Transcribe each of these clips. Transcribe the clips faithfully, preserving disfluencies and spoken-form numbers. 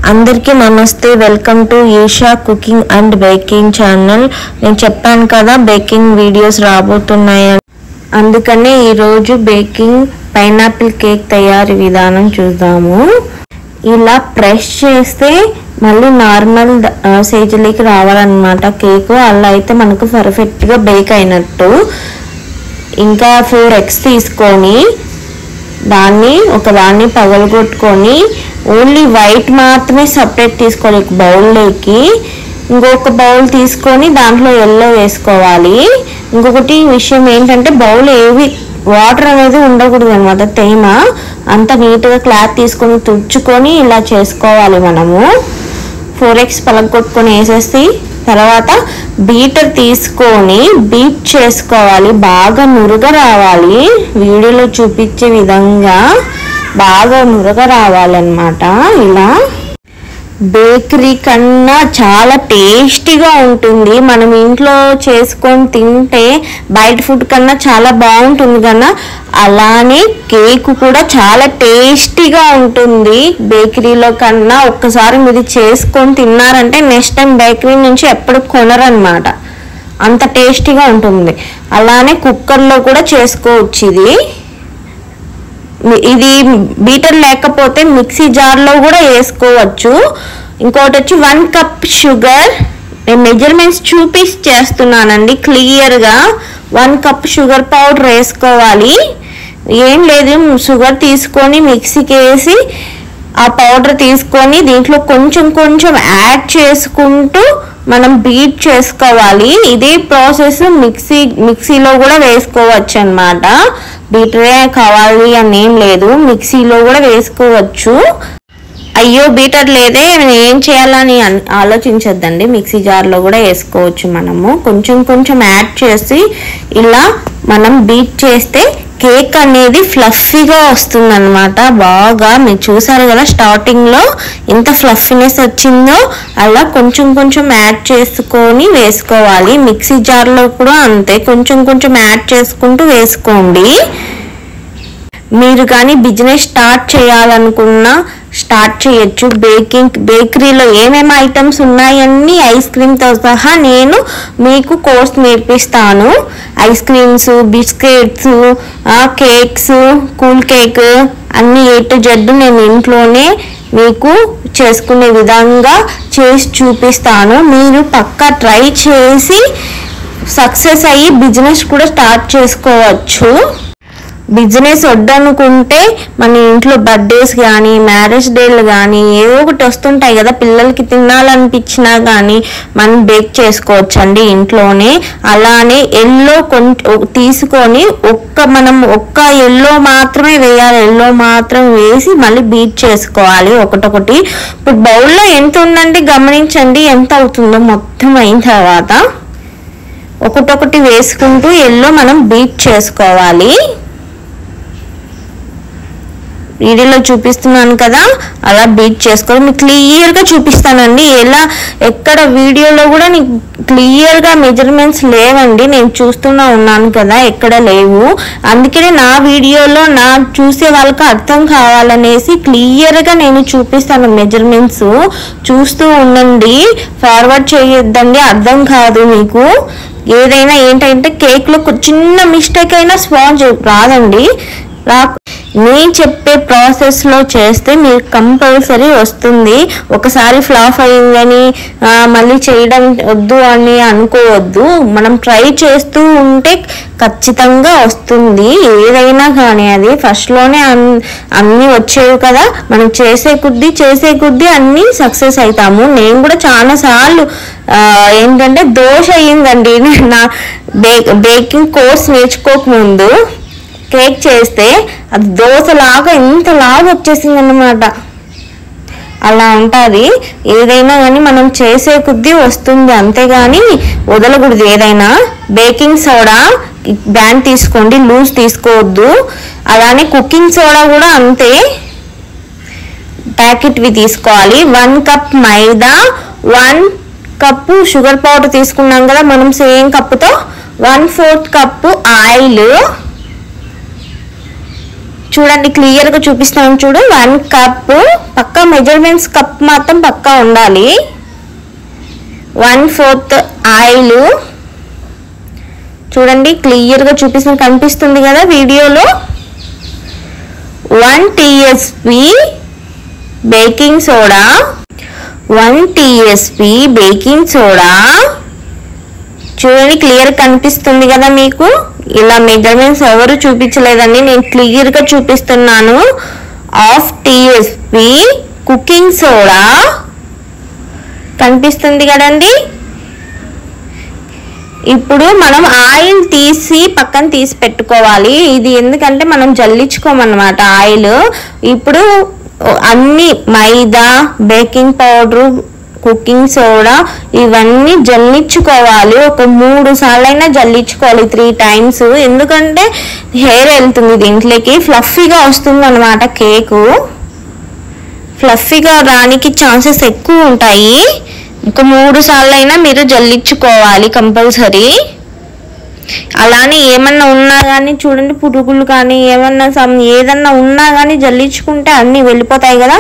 అందరికీ నమస్తే welcome to Eesha cooking and baking channel. నేను చెప్పాను కదా బేకింగ్ వీడియోస్ రాబోతున్నాయి, అందుకనే ఈరోజు బేకింగ్ పైనాపిల్ కేక్ తయారీ విధానం చూద్దాము. ఇలా ప్రెస్ చేస్తే మళ్ళీ నార్మల్ సైజులోకి రావాలన్నమాట కేక్. అలా అయితే మనకు పర్ఫెక్ట్గా బేక్ అయినట్టు. ఇంకా ఫోర్ ఎగ్స్ తీసుకొని దాన్ని ఒక దాన్ని పగలగొట్టుకొని ఓన్లీ వైట్ మాత్రమే సపరేట్ తీసుకోవాలి బౌల్లోకి. ఇంకొక బౌల్ తీసుకొని దాంట్లో ఎల్లో వేసుకోవాలి. ఇంకొకటి విషయం ఏంటంటే బౌల్ ఏవి వాటర్ అనేది ఉండకూడదు అనమాట, తేమ అంతా నీట్గా క్లాత్ తీసుకొని తుడుచుకొని ఇలా చేసుకోవాలి. మనము ఫోర్ ఎగ్స్ పగలగొట్టుకొని వేసేసి తర్వాత బీటర్ తీసుకొని బీట్ చేసుకోవాలి. బాగా నురగ రావాలి, వీడియోలో చూపించే విధంగా బాగా నురగ రావాలన్నమాట. ఇలా బేకరీ కన్నా చాలా టేస్టీగా ఉంటుంది. మనం ఇంట్లో చేసుకొని తింటే బయట ఫుడ్ కన్నా చాలా బాగుంటుంది కన్నా, అలానే కేక్ కూడా చాలా టేస్టీగా ఉంటుంది బేకరీలో కన్నా. ఒక్కసారి మీరు చేసుకొని తిన్నారంటే నెక్స్ట్ టైం బేకరీ నుంచి ఎప్పుడు కొనరన్నమాట, అంత టేస్టీగా ఉంటుంది. అలానే కుక్కర్లో కూడా చేసుకోవచ్చు. ఇది ఇది బీటర్ లేకపోతే మిక్సీ జార్లో కూడా వేసుకోవచ్చు. ఇంకోటి వచ్చి వన్ కప్ షుగర్, నేను మెజర్మెంట్స్ చూపిస్ చేస్తున్నానండి క్లియర్గా. వన్ కప్ షుగర్ పౌడర్ వేసుకోవాలి. ఏం లేదు, షుగర్ తీసుకొని మిక్సీకి వేసి ఆ పౌడర్ తీసుకొని దీంట్లో కొంచెం కొంచెం యాడ్ చేసుకుంటూ మనం బీట్ చేసుకోవాలి. ఇదే ప్రాసెస్ మిక్సీ మిక్సీలో కూడా వేసుకోవచ్చు అన్నమాట. బీటరే కావాలి అని ఏం లేదు, మిక్సీలో కూడా వేసుకోవచ్చు. అయ్యో బీటర్ లేదే ఏం చేయాలని ఆలోచించొద్దండి, మిక్సీ జార్లో కూడా వేసుకోవచ్చు. మనము కొంచెం కొంచెం యాడ్ చేసి ఇలా మనం బీట్ చేస్తే కేక్ అనేది ఫ్లఫీగా వస్తుంది అనమాట. బాగా మీరు చూసారు కదా స్టార్టింగ్లో ఎంత ఫ్లఫీనెస్ వచ్చిందో, అలా కొంచెం కొంచెం యాడ్ చేసుకొని వేసుకోవాలి. మిక్సీ జార్లో కూడా అంతే, కొంచెం కొంచెం యాడ్ చేసుకుంటూ వేసుకోండి. మీరు కానీ బిజినెస్ స్టార్ట్ చేయాలనుకున్నా స్టార్ట్ చేయొచ్చు. బేకింగ్ బేకరీలో ఏమేమి ఐటమ్స్ ఉన్నాయన్నీ ఐస్ క్రీమ్తో సహా నేను మీకు కోర్స్ నేర్పిస్తాను. Ice creams, biscuits, cakes, cool cake అన్నీ ఏ టు జెడ్ నేను ఇంట్లోనే మీకు చేసుకునే విధంగా చేసి చూపిస్తాను. మీరు పక్కా ట్రై చేసి సక్సెస్ అయ్యి బిజినెస్ కూడా స్టార్ట్ చేసుకోవచ్చు. బిజినెస్ వద్దనుకుంటే మన ఇంట్లో బర్త్డేస్ కానీ మ్యారేజ్ డేలు కానీ ఏదో ఒకటి వస్తుంటాయి కదా, పిల్లలకి తినాలనిపించినా కానీ మనం బేక్ చేసుకోవచ్చు అండి ఇంట్లోనే. అలానే ఎల్లో కొంచెం తీసుకొని ఒక్క మనం ఒక్క ఎల్లో మాత్రమే వేయాలి, ఎల్లో మాత్రం వేసి మళ్ళీ బీట్ చేసుకోవాలి ఒకటొకటి. ఇప్పుడు బౌల్లో ఎంత ఉందండి గమనించండి, ఎంత అవుతుందో మొత్తం అయిన తర్వాత ఒకటొకటి వేసుకుంటూ ఎల్లో మనం బీట్ చేసుకోవాలి. వీడియోలో చూపిస్తున్నాను కదా, అలా బీట్ చేసుకోవాలి. మీకు క్లియర్గా చూపిస్తానండి ఎలా, ఎక్కడ వీడియోలో కూడా నీకు క్లియర్గా మెజర్మెంట్స్ లేవండి, నేను చూస్తూనే ఉన్నాను కదా, ఎక్కడ లేవు. అందుకనే నా వీడియోలో నా చూసే వాళ్ళకి అర్థం కావాలనేసి క్లియర్గా నేను చూపిస్తాను మెజర్మెంట్స్. చూస్తూ ఉండండి, ఫార్వర్డ్ చేయొద్దండి, అర్థం కాదు మీకు. ఏదైనా ఏంటంటే కేక్లో చిన్న మిస్టేక్ అయినా స్పాంజ్ రాదండి. రా నేను చెప్పే ప్రాసెస్లో చేస్తే మీకు కంపల్సరీ వస్తుంది. ఒకసారి ఫ్లాప్ అయిందని మళ్ళీ చేయడం వద్దు అని అనుకోవద్దు. మనం ట్రై చేస్తూ ఉంటే ఖచ్చితంగా వస్తుంది ఏదైనా కానీ. అది ఫస్ట్లోనే అన్ అన్నీ వచ్చేవి కదా, మనం చేసే కొద్దీ చేసే కొద్దీ అన్నీ సక్సెస్ అవుతాము. నేను కూడా చాలాసార్లు ఏంటంటే దోష అయ్యిందండి నా బే బేకింగ్ కోర్స్ నేర్చుకోకముందు. కేక్ చేస్తే అది దోశలాగా ఇంతలాగా వచ్చేసింది అన్నమాట. అలా ఉంటుంది ఏదైనా కానీ, మనం చేసే కొద్దీ వస్తుంది, అంతేగాని వదలకూడదు ఏదైనా. బేకింగ్ సోడా బ్రాండ్ తీసుకోండి, లూజ్ తీసుకోవద్దు. అలానే కుకింగ్ సోడా కూడా అంతే, ప్యాకెట్వి తీసుకోవాలి. One cup maida, one cup sugar powder తీసుకున్నాం కదా మనం సేమ్ కప్పుతో, వన్ ఫోర్త్ కప్పు ఆయిల్. చూడండి క్లియర్గా చూపిస్తాను చూడు. వన్ కప్ పక్కా మెజర్మెంట్స్ కప్ మాత్రం పక్కా ఉండాలి. వన్ ఫోర్త్ ఆయిల్ చూడండి క్లియర్గా చూపిస్తాను, కనిపిస్తుంది కదా వీడియోలో. One TSP baking soda, one TSP baking soda చూడండి క్లియర్ కనిపిస్తుంది కదా మీకు. ఇలా మెజర్మెంట్స్ ఎవరు చూపించలేదండి, నేను క్లియర్గా చూపిస్తున్నాను. హాఫ్ టీఎస్పీ కుకింగ్ సోడా కనిపిస్తుంది కదండి. ఇప్పుడు మనం ఆయిల్ తీసి పక్కన తీసి పెట్టుకోవాలి. ఇది ఎందుకంటే మనం జల్లించుకోమన్నమాట ఆయిల్. ఇప్పుడు అన్ని maida, baking powder, cooking soda ఇవన్నీ జల్లించుకోవాలి. ఒక మూడు సార్లు అయినా జల్లించుకోవాలి, త్రీ టైమ్స్. ఎందుకంటే హెయిర్ వెళ్తుంది దీంట్లోకి, ఫ్లఫీగా వస్తుంది అనమాట కేకు. ఫ్లఫీగా రానికి ఛాన్సెస్ ఎక్కువ ఉంటాయి. ఒక మూడు సార్లు అయినా మీరు జల్లించుకోవాలి కంపల్సరీ. అలానే ఏమన్నా ఉన్నా కానీ చూడండి, పురుగులు కానీ ఏమన్నా సమ్ ఏదన్నా ఉన్నా కానీ జల్లించుకుంటే అన్నీ వెళ్ళిపోతాయి కదా.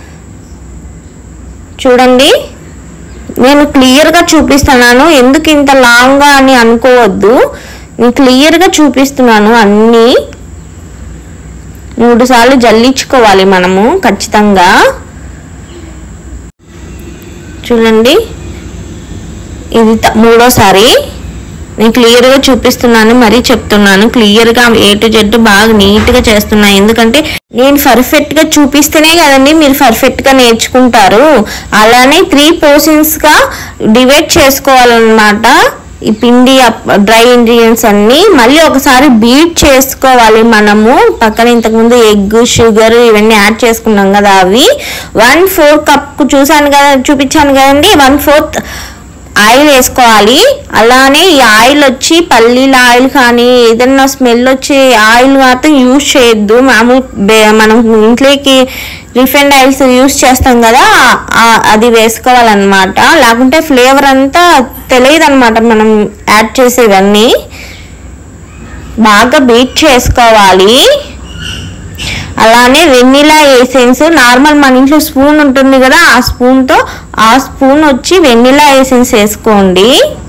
చూడండి నేను క్లియర్గా చూపిస్తున్నాను, ఎందుకు ఇంత లాంగ్గా అని అనుకోవద్దు. నేను క్లియర్గా చూపిస్తున్నాను. అన్నీ మూడు సార్లు జల్లించుకోవాలి మనము ఖచ్చితంగా. చూడండి ఇది మూడోసారి నేను క్లియర్గా చూపిస్తున్నాను, మరీ చెప్తున్నాను క్లియర్గా ఏ టు జెడ్ బాగా నీట్గా చేస్తున్నాను. ఎందుకంటే నేను పర్ఫెక్ట్గా చూపిస్తేనే కదండి మీరు పర్ఫెక్ట్గా నేర్చుకుంటారు. అలానే త్రీ పోర్షన్స్గా డివైడ్ చేసుకోవాలన్నమాట. ఈ పిండి డ్రై ఇంగ్రీడియంట్స్ అన్నీ మళ్ళీ ఒకసారి బీట్ చేసుకోవాలి మనము. పక్కన ఇంతకుముందు ఎగ్, షుగర్ ఇవన్నీ యాడ్ చేసుకున్నాం కదా, అవి వన్ ఫోర్ కప్ చూసాను కదా, చూపించాను కదండి. వన్ ఫోర్త్ ఆయిల్ వేసుకోవాలి. అలానే ఈ ఆయిల్ వచ్చి పల్లీల ఆయిల్ కానీ ఏదన్నా స్మెల్ వచ్చే ఆయిల్ మాత్రం యూజ్ చేయొద్దు. మామూలు మనం ఇంట్లోకి రిఫైండ్ ఆయిల్స్ యూజ్ చేస్తాం కదా, అది వేసుకోవాలన్నమాట. లేకుంటే ఫ్లేవర్ అంతా తెలియదు అనమాట మనం యాడ్ చేసేవన్నీ. బాగా బీట్ చేసుకోవాలి. అలానే వెనిలా ఎసెన్స్ నార్మల్ మన ఇంట్లో స్పూన్ ఉంటుంది కదా, ఆ స్పూన్తో ఆ స్పూన్ వచ్చి వెనిలా ఎసెన్స్ వేసుకోండి.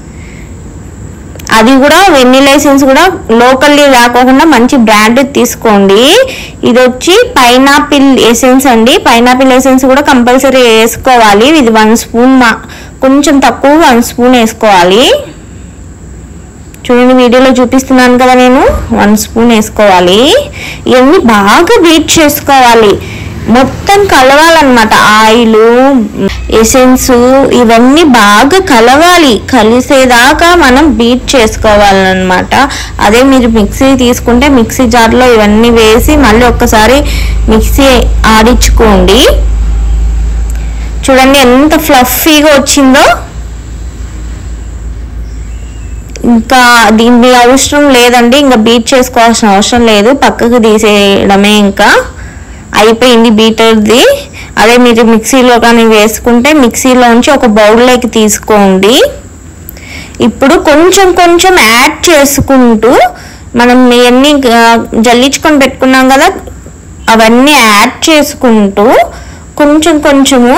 అది కూడా వెనిలా ఎసెన్స్ కూడా లోకల్లీ రాకోకుండా మంచి బ్రాండ్ తీసుకోండి. ఇది వచ్చి పైనాపిల్ ఎసెన్స్ అండి. పైనాపిల్ ఎసెన్స్ కూడా కంపల్సరీ వేసుకోవాలి. ఇది వన్ స్పూన్ మా కొంచెం తక్కువ వన్ స్పూన్ వేసుకోవాలి. చూడండి వీడియోలో చూపిస్తున్నాను కదా, నేను వన్ స్పూన్ వేసుకోవాలి. ఇవన్నీ బాగా బీట్ చేసుకోవాలి, మొత్తం కలవాలన్నమాట. ఆయిల్, ఎసెన్స్ ఇవన్నీ బాగా కలవాలి. కలిసేదాకా మనం బీట్ చేసుకోవాలన్నమాట. అదే మీరు మిక్సీ తీసుకుంటే మిక్సీ జార్లో ఇవన్నీ వేసి మళ్ళీ ఒక్కసారి మిక్సీ ఆడించుకోండి. చూడండి ఎంత ఫ్లఫీగా వచ్చిందో. ఇంకా దీని అవసరం లేదండి, ఇంకా బీట్ చేసుకోవాల్సిన అవసరం లేదు, పక్కకు తీసేయడమే. ఇంకా అయిపోయింది బీటర్ది. అదే మీరు మిక్సీలో కానీ వేసుకుంటే మిక్సీలోంచి ఒక బౌల్లోకి తీసుకోండి. ఇప్పుడు కొంచెం కొంచెం యాడ్ చేసుకుంటూ మనం ఇవన్నీ జల్లించుకొని పెట్టుకున్నాం కదా, అవన్నీ యాడ్ చేసుకుంటూ కొంచెం కొంచెము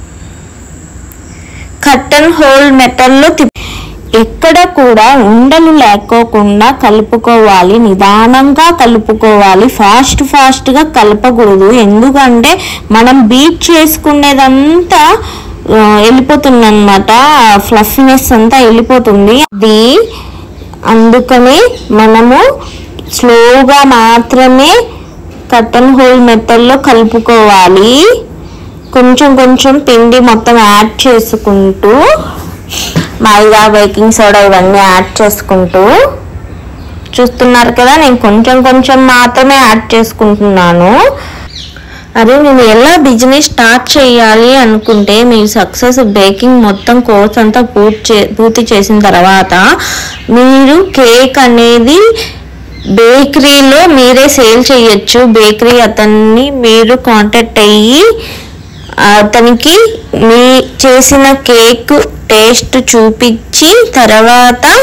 కట్టన్ హోల్ మెథడ్లో ఎక్కడ కూడా ఉండలు లేకోకుండా కలుపుకోవాలి. నిదానంగా కలుపుకోవాలి, ఫాస్ట్ ఫాస్ట్గా కలపకూడదు. ఎందుకంటే మనం బీట్ చేసుకునేదంతా వెళ్ళిపోతుంది అనమాట, ఫ్లఫీనెస్ అంతా వెళ్ళిపోతుంది. అది అందుకని మనము స్లోగా మాత్రమే కట్టన్ హోల్ మెథడ్లో కలుపుకోవాలి. కొంచెం కొంచెం పిండి మొత్తం యాడ్ చేసుకుంటూ మైదా, బేకింగ్ సోడా ఇవన్నీ యాడ్ చేసుకుంటూ చూస్తున్నారు కదా, నేను కొంచెం కొంచెం మాత్రమే యాడ్ చేసుకుంటున్నాను. అదే నేను ఎలా బిజినెస్ స్టార్ట్ చేయాలి అనుకుంటే మీరు సక్సెస్ బేకింగ్ మొత్తం కోర్స్ అంతా పూర్తి చే పూర్తి చేసిన తర్వాత మీరు కేక్ అనేది బేకరీలో మీరే సేల్ చేయొచ్చు. బేకరీ అతన్ని మీరు కాంటాక్ట్ అయ్యి అతనికి మీ చేసిన కేక్ టేస్ట్ చూపించి తర్వాత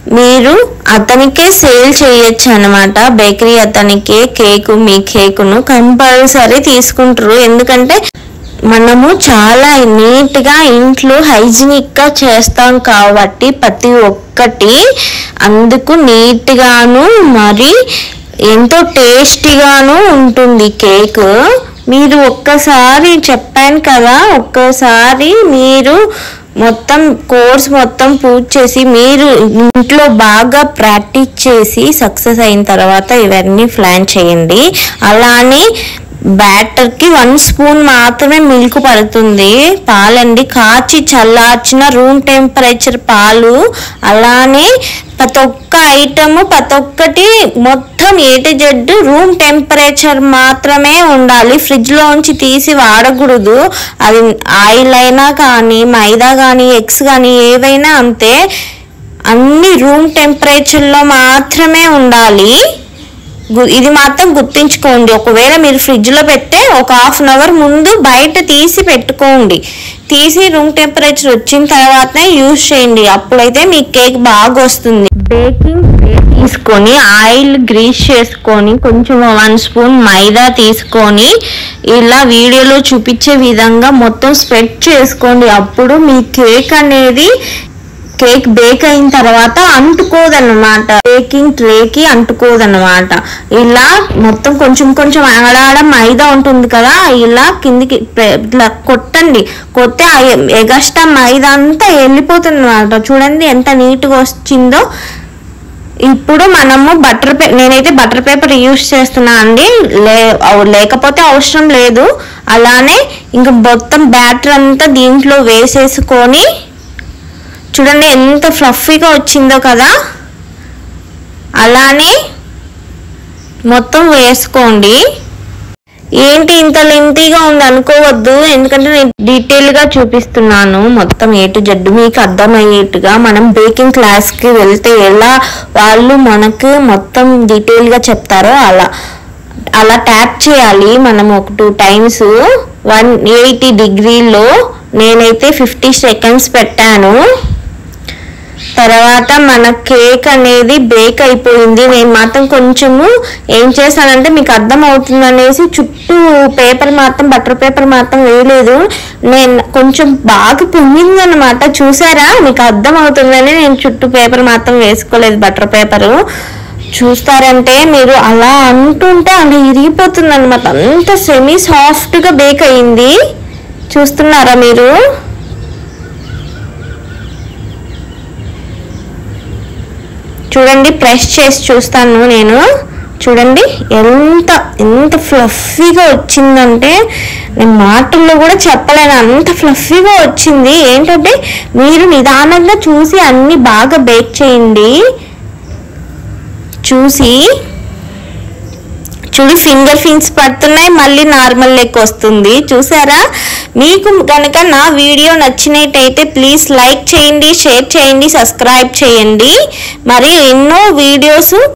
మీరు అతనికే సేల్ చేయొచ్చు అనమాట. బేకరీ అతనికే కేకు మీ కేకును కంపల్సరీ తీసుకుంటారు. ఎందుకంటే మనము చాలా నీట్గా ఇంట్లో హైజీనిక్గా చేస్తాం కాబట్టి ప్రతి ఒక్కటి అందుకు నీట్గాను మరి ఎంతో టేస్టీగాను ఉంటుంది కేక్. మీరు ఒక్కసారి చెప్పాను కదా, ఒక్కసారి మీరు మొత్తం కోర్స్ మొత్తం పూర్తి చేసి మీరు ఇంట్లో బాగా ప్రాక్టీస్ చేసి సక్సెస్ అయిన తర్వాత ఇవన్నీ ప్లాన్ చేయండి. అలానే బ్యాటర్కి వన్ స్పూన్ మాత్రమే మిల్క్ పడుతుంది. పాలండి కాచి చల్లార్చిన రూమ్ టెంపరేచర్ పాలు. అలానే ప్రతి ఒక్క ఐటమ్ ప్రతి ఒక్కటి మొత్తం A to Z room temperature మాత్రమే ఉండాలి. ఫ్రిడ్జ్లోంచి తీసి వాడకూడదు. అది ఆయిల్ అయినా కానీ మైదా కానీ ఎగ్స్ కానీ ఏవైనా అంతే, అన్ని రూమ్ టెంపరేచర్లో మాత్రమే ఉండాలి. ఇది మాత్రం గుర్తుంచుకోండి. ఒకవేళ మీరు ఫ్రిడ్జ్లో పెట్టే ఒక హాఫ్ అన్ అవర్ ముందు బయట తీసి పెట్టుకోండి. తీసి రూమ్ టెంపరేచర్ వచ్చిన తర్వాతనే యూజ్ చేయండి. అప్పుడైతే మీ కేక్ బాగా వస్తుంది. బేకింగ్ ట్రే తీసుకొని ఆయిల్ గ్రీస్ చేసుకొని కొంచెం వన్ స్పూన్ మైదా తీసుకొని ఇలా వీడియోలో చూపించే విధంగా మొత్తం స్ప్రెడ్ చేసుకోండి. అప్పుడు మీ కేక్ అనేది కేక్ బేక్ అయిన తర్వాత అంటుకోదన్నమాట, బేకింగ్ ట్రేకి అంటుకోదన్నమాట. ఇలా మొత్తం కొంచెం కొంచెం ఆడాడ మైదా ఉంటుంది కదా, ఇలా కిందికి ఇట్లా కొట్టండి. కొట్టే ఎగస్ట్రా మైదా అంతా వెళ్ళిపోతుంది అన్నమాట. చూడండి ఎంత నీట్గా వచ్చిందో. ఇప్పుడు మనము బటర్ పే నేనైతే బటర్ పేపర్ యూస్ చేస్తున్నా అండి, లే లేకపోతే అవసరం లేదు. అలానే ఇంకా మొత్తం బ్యాటర్ అంతా దీంట్లో వేసేసుకొని చూడండి ఎంత ఫ్లఫీగా వచ్చిందో కదా. అలానే మొత్తం వేసుకోండి. ఏంటి ఇంత లెంతీగా ఉంది అనుకోవద్దు, ఎందుకంటే నేను డీటెయిల్గా చూపిస్తున్నాను మొత్తం ఏ టు జెడ్ మీకు అర్థమయ్యేట్టుగా. మనం బేకింగ్ క్లాస్కి వెళ్తే ఎలా వాళ్ళు మనకు మొత్తం డీటెయిల్గా చెప్తారో అలా అలా ట్యాప్ చేయాలి మనం ఒక టూ టైమ్స్. వన్ ఎయిటీ డిగ్రీలో నేనైతే ఫిఫ్టీ సెకండ్స్ పెట్టాను. తర్వాత మన కేక్ అనేది బేక్ అయిపోయింది. నేను మాత్రం కొంచెము ఏం చేశానంటే మీకు అర్థం అవుతుంది అనేసి చుట్టూ పేపర్ మాత్రం బటర్ పేపర్ మాత్రం వేయలేదు. నేను కొంచెం బాగా పొంగిందనమాట. చూసారా, మీకు అర్థం అవుతుందని నేను చుట్టూ పేపర్ మాత్రం వేసుకోలేదు, బటర్ పేపరు. చూస్తారంటే మీరు అలా అంటుంటే అలా ఇరిగిపోతుంది అనమాట. అంత సెమీ సాఫ్ట్గా బేక్ అయింది. చూస్తున్నారా మీరు? చూడండి ప్రెస్ చేసి చూస్తాను నేను. చూడండి ఎంత ఎంత ఫ్లఫీగా వచ్చిందంటే నేను మాటల్లో కూడా చెప్పలేను, అంత ఫ్లఫీగా వచ్చింది. ఏంటంటే మీరు నిదానంగా చూసి అన్ని బాగా బేక్ చేయండి. చూసి చూడు ఫింగర్ ఫింగ్స్ పడుతున్నాయి, మళ్ళీ నార్మల్ లెక్క వస్తుంది. చూసారా? మీకు కనుక నా వీడియో నచ్చినట్టయితే ప్లీజ్ లైక్ చేయండి, షేర్ చేయండి, సబ్స్క్రైబ్ చేయండి. మరి ఎన్నో వీడియోస్